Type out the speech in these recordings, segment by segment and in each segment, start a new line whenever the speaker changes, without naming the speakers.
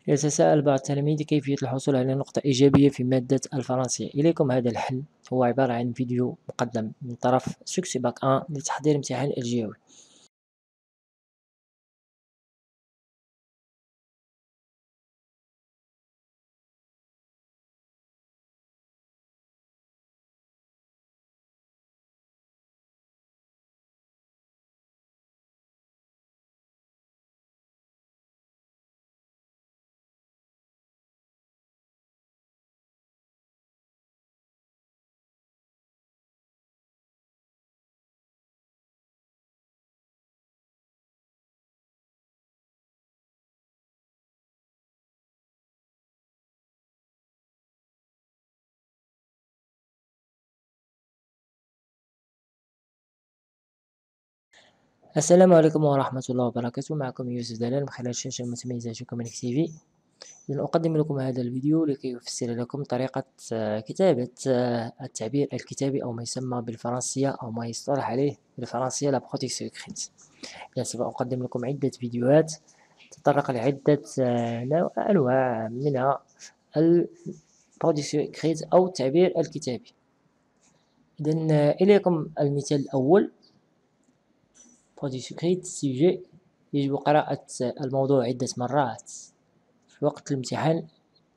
يتساءل بعض التلاميذ كيفية الحصول على نقطة إيجابية في مادة الفرنسية. إليكم هذا الحل، هو عبارة عن فيديو مقدم من طرف سوكسي باك 1 لتحضير امتحان الجيوي. السلام عليكم ورحمة الله وبركاته، معكم يوسف دلال من خلال الشاشة المتميزة كومينيك تي في. إذن أقدم لكم هذا الفيديو لكي أفسر لكم طريقة كتابة التعبير الكتابي، أو ما يسمى بالفرنسية أو ما يصطلح عليه بالفرنسية لا بروتيكسيون إكريت. إذن سوف أقدم لكم عدة فيديوهات تطرق لعدة أنواع منها البروتيكسيون إكريت أو التعبير الكتابي. إذن إليكم المثال الأول. برودكسيون إكريت سيجي، يجب قراءة الموضوع عدة مرات في وقت الامتحان.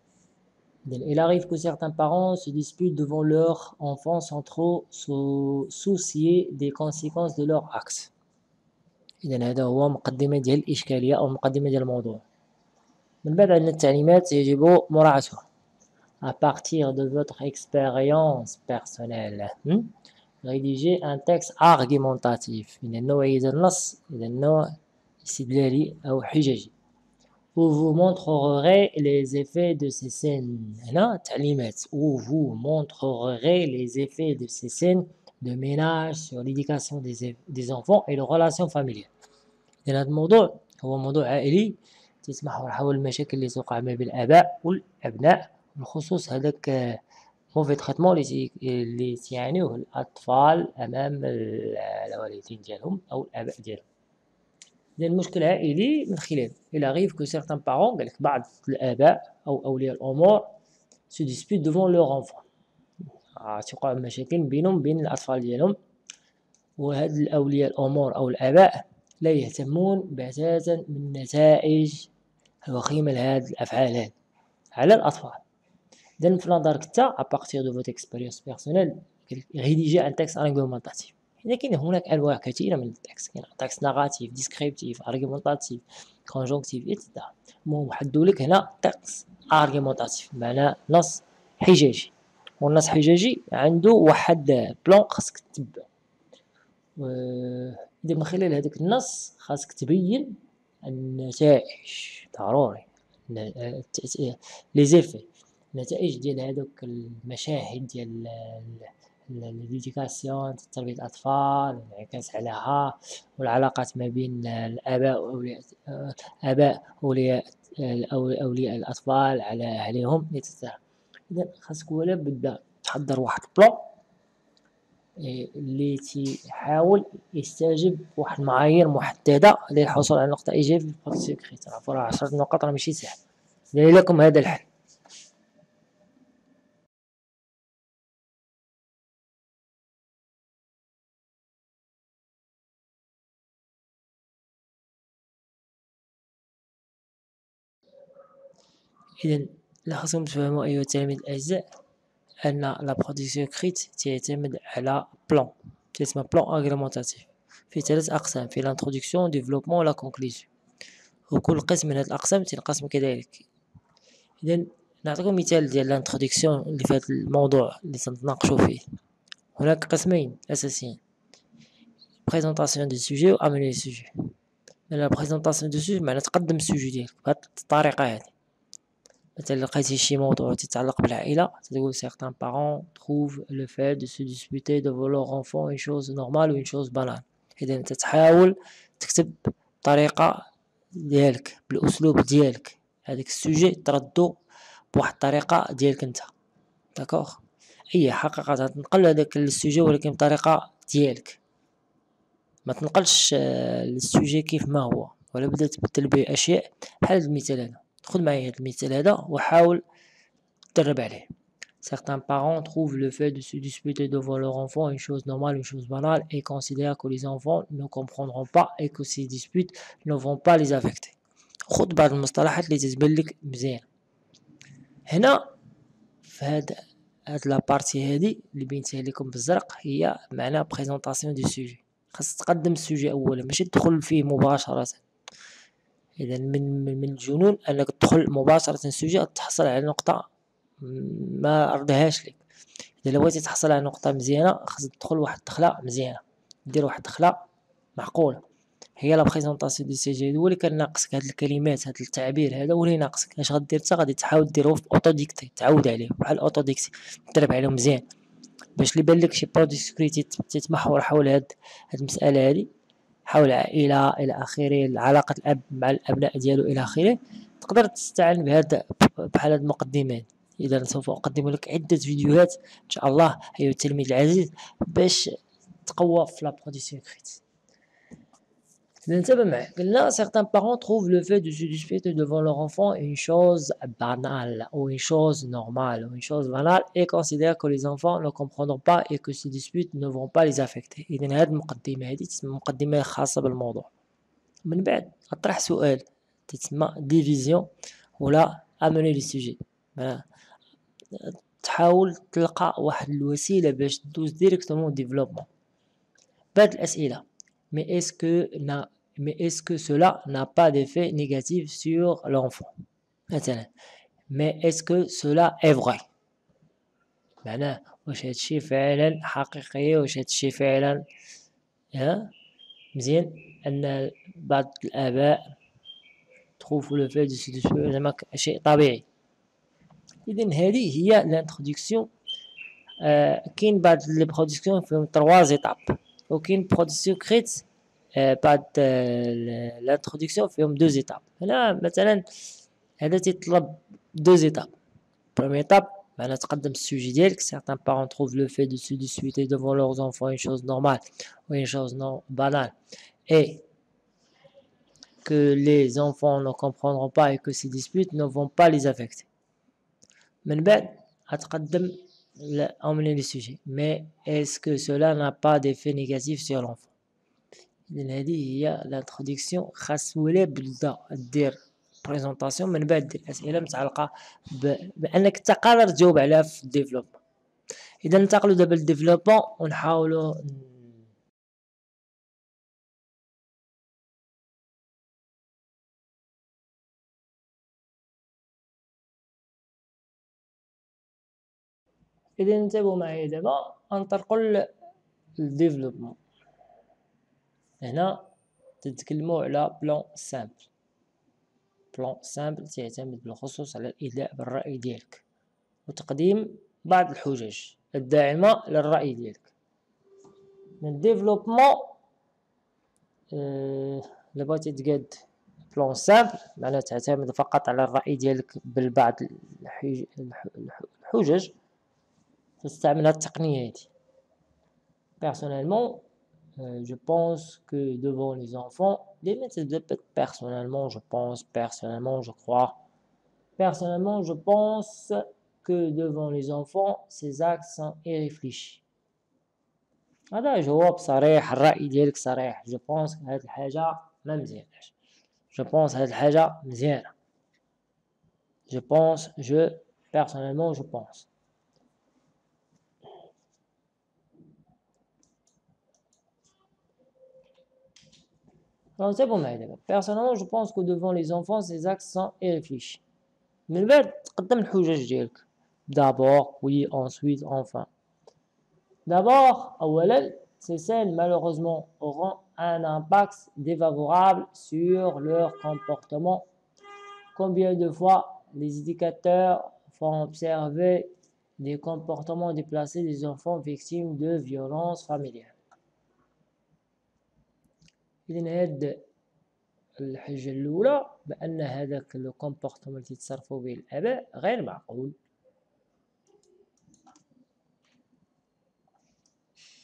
Il arrive que certains parents se disputent devant leur enfant sans trop se soucier des conséquences de leur acte. إذا هذا هو مقدمة ديال الإشكالية أو مقدمة ديال الموضوع. من بعد عندنا التعليمات يجب مراعاتها. À partir de votre expérience personnelle. rédiger un texte argumentatif. من نوعية النص إلى النوع استدلالي أو حججي. Où vous montrerez les effets de ces scènes. هنا تعليمات. Où vous montrerez les effets de ces scènes de ménage sur l'éducation des enfants et les relations familiales. إذا هذا الموضوع هو موضوع عائلي تتمحور حول المشاكل اللي توقع ما بين الآباء والأبناء، بالخصوص هذاك موفي تريتمون اللي تيعنيوه الأطفال أمام الوالدين ديالهم أو الآباء ديالهم. إذا المشكل عائلي من خلال il arrive que certains parents، قالك بعض الآباء أو أولياء الأمور se disputent devant leur enfant، توقع مشاكل بينهم بين الأطفال ديالهم، وهاد الأولياء الأمور أو الآباء لا يهتمون بتاتا من النتائج الوخيمة لهاد الأفعال هاد على الأطفال. إذا في نظرك نتا à partir de votre expérience personnelle rédiger un texte argumentatif. لكن هناك أنواع كثيرة من التكست، كاين تكست ناراتيف، ديسكريبتيف، argumentatif، conjonctif etc. المهم حدو لك هنا تكست argumentatif معناه نص حجاجي، والنص حجاجي عنده واحد بلان خاصك تتبع. إذا من خلال هذاك النص خاصك تبين النتائج ضروري، لي زيفي، النتائج ديال هذوك المشاهد ديال الإديوكاسيون، تربية الأطفال، الانعكاس عليها، والعلاقات ما بين الآباء وأولياء أولياء الأطفال عليهم etc. إذا خاصك ولا بد تحضر واحد البلان اللي تيحاول يستجب واحد المعايير محددة للحصول على نقطة إيجابية في البروتيكسيون إكريت. راه 10 نقط راه ماشي سهل. إذا لكم هذا الحل. إذا اللي خاصكم تفهموا أيها التلاميذ الأعزاء أن لا برودكسيون إكريت تعتمد على بلان، تسمى بلان أغريمونتاتيف، فيه 3 أقسام، فيه لانترودكسيون، ديفلوبمون ولا كونكلوزيون، وكل قسم من هاد الأقسام تنقسم كذلك. إذا نعطيكم مثال ديال لانترودكسيون اللي في هذا الموضوع اللي سنتناقشوا فيه. هناك قسمين أساسيين، بريزونطاسيون دو سوجي و أميني سوجي. لا بريزونطاسيون دو سوجي معناتها تقدم السوجي ديالك بهاد الطريقة هادي. مثلا لقيتي شي موضوع تتعلق بالعائلة تقول certains parents trouvent le fait de se disputer devant leur enfant une chose normale ou une chose banale. إذا أنت تحاول تكتب بطريقة ديالك بالأسلوب ديالك، هذاك السوجي تردو بواحد الطريقة ديالك أنت، داكوغ. أي حقيقة تنقل هذاك السوجي ولكن بطريقة ديالك، ما تنقلش السوجي كيف ما هو ولا بدأت تبدل به أشياء. بحال هاد المثال هذا خذ معايا هاد المثال هذا وحاول تدرب عليه. Certains parents trouvent le fait de se disputer devant leur enfant une chose normale, une chose banale et considèrent que les enfants ne comprendront pas et que ces disputes ne vont pas les affecter. خذ بعض المصطلحات اللي تتبان لك مزيان هنا في هاد لابارتي هادي اللي بينتها لكم بالزرق هي معنى بريزونطاسيون دو سوجي. خاص تقدم السوجي اولا ماشي تدخل فيه مباشرة. اذا من الجنون انك تدخل مباشرة السوجي تحصل على نقطة ما ردهاش لك. اذا لو بغيتي تحصل على نقطة مزيانة خاص تدخل واحد الدخلة مزيانة، دير واحد الدخلة معقولة. هي لا بريزونطاسيون دي سي جي هو اللي كان ناقصك، هاد الكلمات هاد التعبير هذا هو اللي ناقصك. اش غدير انت؟ غادي تحاول ديروه في اوتو ديكتي، تعود عليه بحال اوتو ديكتي، تدرب عليه مزيان باش اللي بان لك شي بودي سكريتي تتمحور حول هاد المسألة هادي، حول عائلة إلى آخره، علاقة الأب مع الأبناء ديالو إلى آخره، تقدر تستعن بحال هاد المقدمات. إذا سوف أقدم لك عدة فيديوهات إن شاء الله أيها التلميذ العزيز باش تقوى في لا برودكسيون écrite. انتبه معايا، قلنا certains parents trouvent le fait de se disputer devant leur enfant une chose banale ou une chose normale ou une chose banale et considèrent que les enfants ne comprendront pas et que ces disputes ne vont pas les affecter. إذا هاد المقدمة هادي تسمى مقدمة خاصة بالموضوع. من بعد أطرح سؤال تسمى ديفيزيون ولا أموني لي سوجي. تحاول تلقى واحد الوسيلة باش تدوز ديريكتومون ديفلوبمون بهاد الأسئلة. mais est-ce que cela n'a pas d'effet négatif sur l'enfant مثلا. mais est-ce que cela est vrai معناه واش هادشي فعلا حقيقي، واش هادشي فعلا مزيان أن بعض الآباء تخوفوا لو في دو سي زعما شيء طبيعي. إذن هذه هي لانتروداكسيون. كاين بعض لي برودكسيون فيهم 3 زيتاب وكاين برودكسيون كريت بعد لانتروداكسيون فيهم 2 زيتاب. هنا مثلا هذا تيطلب 2 زيتاب. بروميير étape معناها تقدم السوجي ديالك. certains parents trouvent le fait de se disputer devant leurs enfants une chose normale ou une chose non banale et que les enfants ne comprendront pas et que ces disputes ne vont pas les affecter. من بعد غتقدم emmener le sujet mais est-ce que cela n'a pas d'effet négatif sur l'enfant. إذن هذه هي l'introduction. خاص ولا بدا دير بريزونطاسيون من بعد دير أسئلة متعلقة بأنك انت قادر تجاوب عليها في الديفلوبمون. إذا ننتقلوا دابا للديفلوبمون ونحاولوا إذا انتبهوا معايا دابا ننطلقوا للديفلوبمون. هنا تتكلموا على بلان سامبل. بلان سامبل تعتمد بالخصوص على الإدلاء بالرأي ديالك وتقديم بعض الحجج الداعمة للرأي ديالك. الديفلوبمون إلا بغيتي تقاد بلان سامبل معناها تعتمد فقط على الرأي ديالك بالبعض الحجج، تستعمل هاد التقنية هادي. Personnellement, je pense que devant les enfants, les méthodes personnellement, je pense, personnellement, je crois, personnellement, je pense que devant les enfants, ces actes sont irréfléchis. هذا جواب صريح، الرأي ديالك صريح. je pense هاد الحاجة ما مزياناش. je pense هاد الحاجة مزيانة. je pense personnellement, je pense. Alors c'est bon معايا دابا. Personnellement, je pense que devant les enfants, ces actes sont irréfléchis. من بعد تقدم الحجج ديالك. D'abord, oui, ensuite, enfin. D'abord, أولا, ces scènes malheureusement auront un impact défavorable sur leur comportement. Combien de fois les éducateurs font observer des comportements déplacés des enfants victimes de violences familiales. إذن هاد الحجة الأولى بأن هذاك لو كومبورتمون اللي تتصرفوا به الآباء غير معقول.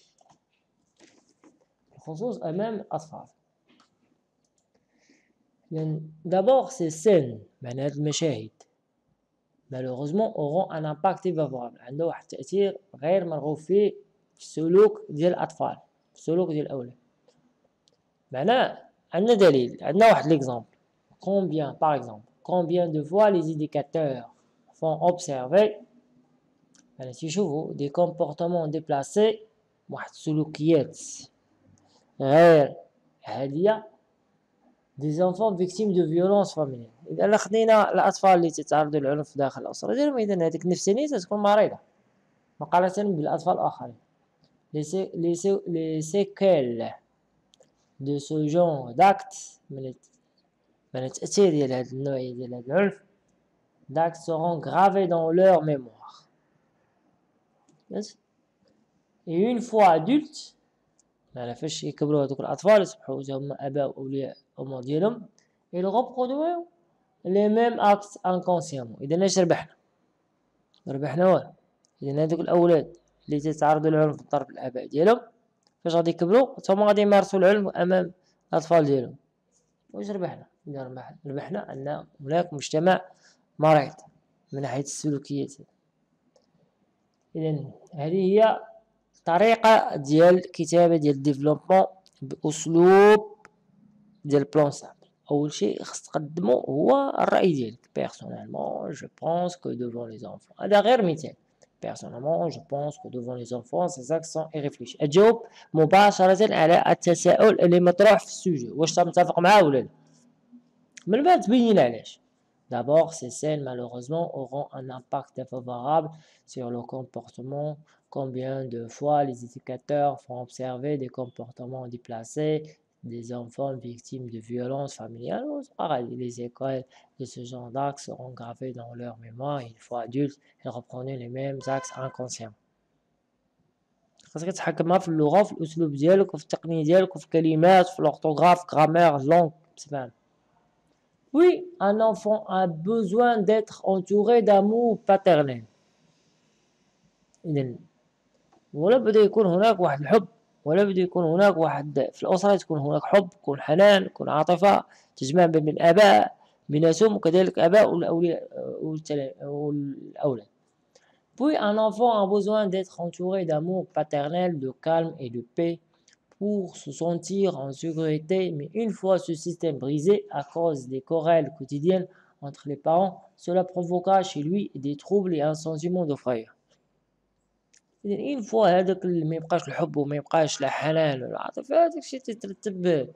بخصوص أمام الأطفال. D'abord, ces scènes, معناها هاد المشاهد malheureusement auront un impact défavorable. عنده واحد التأثير غير مرغوب فيه في السلوك ديال الأطفال، في السلوك ديال الأولاد. معناه عندنا دليل، عندنا واحد l'exemple. Par exemple, combien de fois les éducateurs font observer يعني تيشوفوا des comportements déplacés واحد السلوكيات غير عادية des enfants victimes de violences familiales. إذا خدينا الأطفال اللي تتعرضوا للعنف داخل الأسرة ديالهم، إذا هذيك النفسانية تكون مريضة مقارنة بالأطفال الآخرين. Les séquelles de ce genre d'actes من التأثير ديال هاد النوعية ديال هاد العنف d'actes seront gravés dans leur mémoire. Et une fois adultes يعني فاش يكبروا هذوك الأطفال يصبحوا هما آباء وأولياء أمور ديالهم ils reproduisent les mêmes actes inconsciemment. إذا اش ربحنا؟ ربحنا والو. إذا هذوك الأولاد اللي تتعرضوا للعنف من طرف الآباء ديالهم فاش غادي يكبروا هما غادي يمارسوا العنف أمام الأطفال ديالهم. واش ربحنا؟ إذا ربحنا أن هناك مجتمع مريض من ناحية السلوكيات. إذا هذه هي طريقة ديال الكتابة ديال الديفلوبمون بأسلوب ديال بلان سامبل. أول شيء خص تقدمو هو الرأي ديالك. Personnellement, je pense que devant les enfants. هذا غير مثال. Personnellement, je pense que devant les enfants, ces actes sont irréfléchis. تجاوب مباشرة على التساؤل اللي مطروح في السوجي. واش متفق معاه ولا لا؟ من بعد تبين علاش. D'abord, ces scènes malheureusement auront un impact défavorable sur le comportement. Combien de fois les éducateurs font observer des comportements déplacés des enfants victimes de violences familiales? Les écoles de ce genre d'actes seront gravées dans leur mémoire. Une fois adultes, ils reprennent les mêmes actes inconscients. خاصك تحكمها في اللغة وفي الأسلوب ديالك وفي التقنية ديالك وفي الكلمات وفي الأورثوغراف غرامير لونغ بسمعنا. Oui, un enfant a besoin d'être entouré d'amour paternel. إذن ولا بده يكون هناك واحد الحب، ولا بده يكون هناك واحد في الأسرة تكون هناك حب، يكون حنان، يكون عاطفة تجمع بين الآباء بيناتهم وكذلك آباء والأولياء والأولاد. Puis un enfant a besoin d'être entouré d'amour paternel, de calme et de paix pour se sentir en sécurité, mais une fois ce système brisé à cause des querelles quotidiennes entre les parents, cela provoqua chez lui des troubles et un sentiment de frayeur. إن فوا هذاك ما يبقاش الحب وما يبقاش لا حنان ولا عاطفة، هذاك الشيء تترتب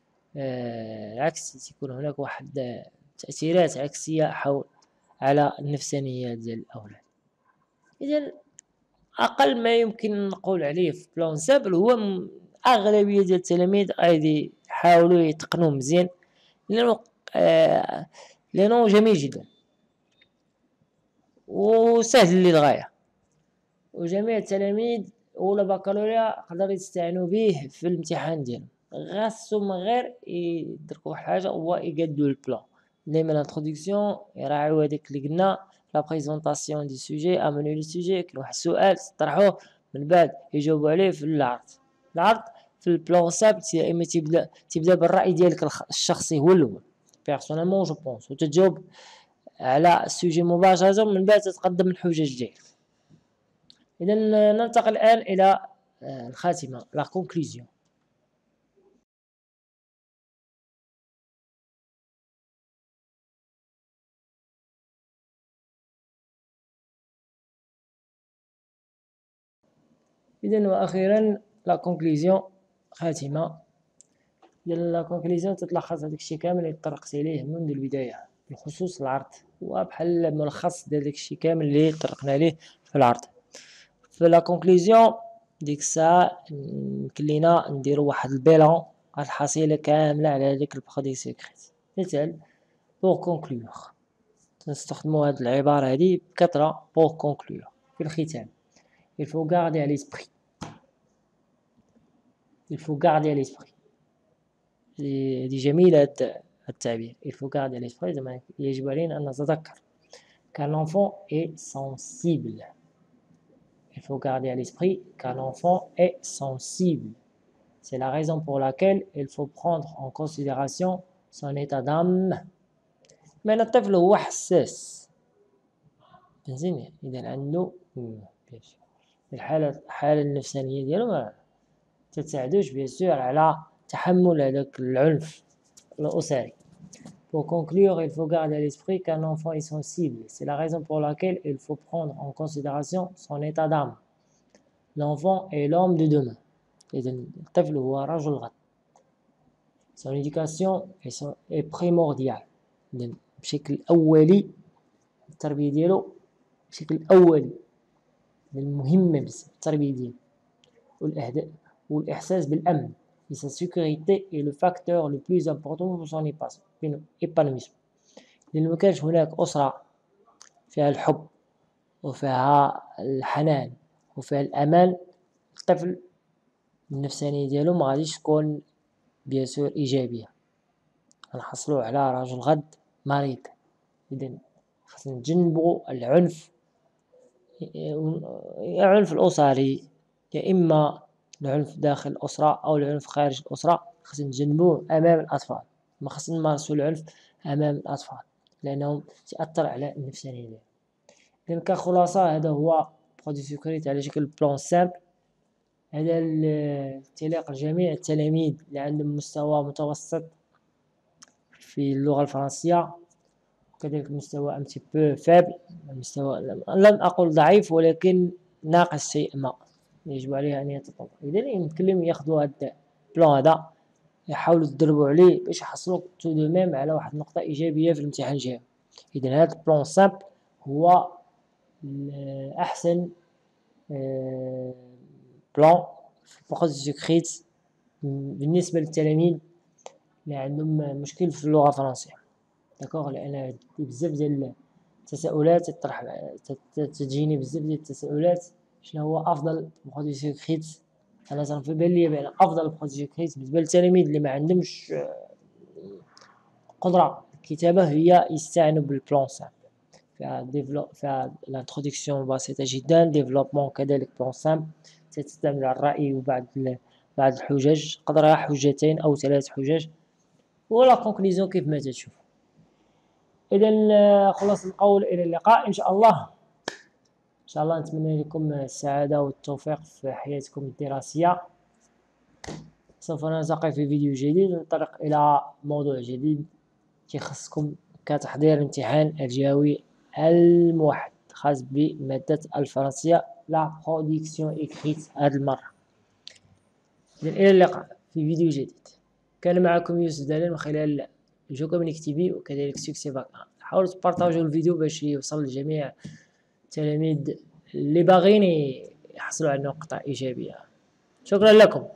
عكس، تكون هناك واحد تأثيرات عكسية على النفسانية ديال الأولاد. إذا أقل ما يمكن نقول عليه في بلان سامبل هو أغلبية ديال التلاميذ غادي يحاولوا يتقنوا مزيان لأنه جميل جدا وسهل للغاية، وجميع التلاميذ أولى بكالوريا يقدروا يستعينوا به في الامتحان ديالهم. خاصهم غير يدركوا واحد الحاجة هو يقادوا البلان. دايما الانتروداكسيون يراعيو هذاك اللي قلنا لا بريزونطاسيون دي سوجي، اموني لو سوجي، كاين واحد السؤال تطرحوه من بعد يجاوبوا عليه في العرض في البلان سامبل. يا اما تبدا بالرأي ديالك الشخصي هو الاول بيرسونيلمون جو بونس، وتجاوب على السوجي مباشرة من بعد تتقدم الحجج ديالك. إذا ننتقل الآن إلى الخاتمة لا كونكلوزيون. إذا وأخيرا لا كونكلوزيون خاتمة ديال لا كونكلوزيون تتلخص هذاك الشيء كامل اللي طرقت إليه منذ البداية بخصوص العرض، وبحال ملخص ديال داك الشيء كامل اللي طرقنا ليه في العرض. في لا كونكلوزيون ديك الساعة يمكن لينا نديرو واحد البيلون، واحد الحصيلة كاملة على هذيك البرودوي سيكريت. مثال بور كونكلور، نستخدمو هاد العبارة هادي بكثرة بور كونكلور في الختام. il faut garder à l'esprit هادي جميلة هاد التعبير il faut garder à l'esprit، زعما يجب علينا أن نتذكر qu'un enfant est sensible. Il faut garder à l'esprit qu'un enfant est sensible. C'est la raison pour laquelle il faut prendre en considération son état d'âme. من الطفل هو حساس، فهمتيني؟ إذا عنده الحالة النفسانية ديالو ما تتساعدوش بيان سور على تحمل هذاك العنف الأسري. Pour conclure, il faut garder à l'esprit qu'un enfant est sensible. C'est la raison pour laquelle il faut prendre en considération son état d'âme. L'enfant est l'homme de demain. إذن الطفل هو رجل الغد. Son éducation est primordiale. إذن بشكل أولي التربية ديالو بشكل أولي مهمة بزاف التربية ديالو والإحساس بالأمن. Sa sécurité est le facteur le plus important pour son épanouissement. لأن مكانش هناك أسرة فيها الحب وفيها الحنان وفيها الأمان، الطفل النفسانية ديالو ما غاديش تكون بيان سور إيجابية، غنحصلو على رجل غد مريض. إذن خاصنا نتجنبو العنف الأسري، يا إما العنف داخل الأسرة أو العنف خارج الأسرة. خاصنا نتجنبوه أمام الأطفال، ما خاصنا نمارسو العنف أمام الأطفال لأنه تأثر على النفسانية ديالهم. إذن كخلاصة هذا هو برودوي سكريت على شكل بلان سامبل. هذا التلاق لجميع التلاميذ اللي عندهم مستوى متوسط في اللغة الفرنسية، وكذلك مستوى أم تي بو فابل، مستوى لن أقول ضعيف ولكن ناقص شيء ما يجب عليه أن يتطور. إذا يمكن لهم ياخذوا هذا البلان هذا يحاولوا يتدربوا عليه باش يحصلوا تو دو ميم على واحد النقطة إيجابية في الامتحان الجاي. إذا هذا البلان سامبل هو أحسن بلان في برودوي سكريت بالنسبة للتلاميذ اللي عندهم مشكل في اللغة الفرنسية. داكوغ، لأن بزاف ديال التساؤلات تجيني بزاف ديال التساؤلات شنو هو أفضل برودوي سكريت. أنا صافي بان ليا بأن أفضل برودوي سكريت بالنسبة للتلاميذ اللي ما عندهمش قدرة الكتابة هي يستعنوا بالبلان سامبل. فيها الانترودكسيون بسيطة جدا، ديفلوبمون كذلك بلان سامبل تعتمد على الرأي وبعض الحجج، قدرها حجتين أو 3 حجج، ولا كونكليزيون كيف ما تشوف. إذا خلاص القول إلى اللقاء إن شاء الله. إن شاء الله نتمنى لكم السعادة والتوفيق في حياتكم الدراسية. سوف نلتقي في فيديو جديد وننطلق إلى موضوع جديد يخصكم كتحضير امتحان الجهوي الموحد خاص بمادة الفرنسية لا برودكسيون إكريت هذه المرة. إلى اللقاء في فيديو جديد. كان معكم يوسف دلال من خلال جو كومينيك تي في وكذلك سوكسي باك. حاولوا تبارطاجوا الفيديو باش يوصل لجميع التلاميذ اللي باغيين يحصلوا على نقطة إيجابية. شكرا لكم.